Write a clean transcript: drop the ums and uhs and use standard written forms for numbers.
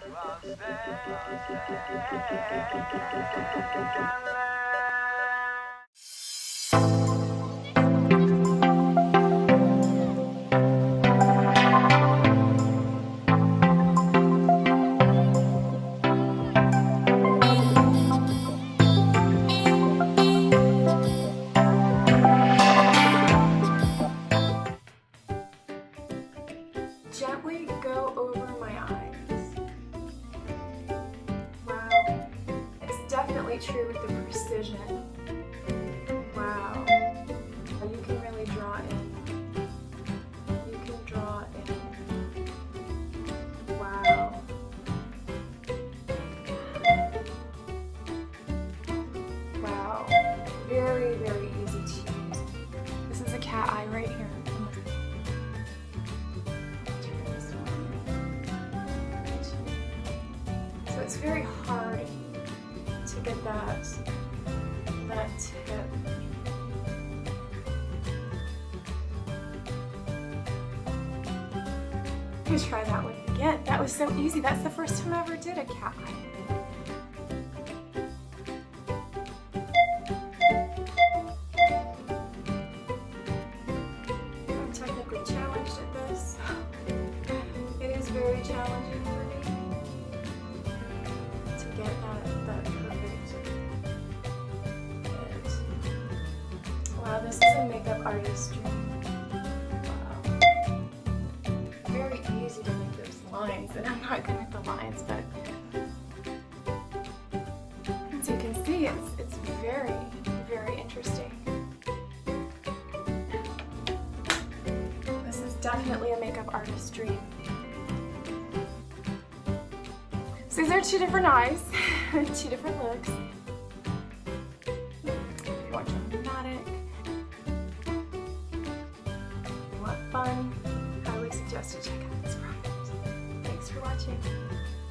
Gently go over my eyes. Wow. It's definitely true with the precision. Wow. You can really draw in. You can draw in. Wow. Wow. Very, very easy to use. This is a cat eye right here. So it's very hard to get that tip. I'm gonna try that one again. That was so easy. That's the first time I ever did a cat eye. I'm technically challenged at this. It is very challenging for me to get that perfect hit. Wow, this is a makeup artist's dream. Wow. Very easy to make those lines, and I'm not good at the lines, but as you can see, it's very, very interesting. This is definitely a makeup artist's dream. So these are two different eyes, two different looks. If you want dramatic, if you want fun, I highly suggest you check out this product. Thanks for watching.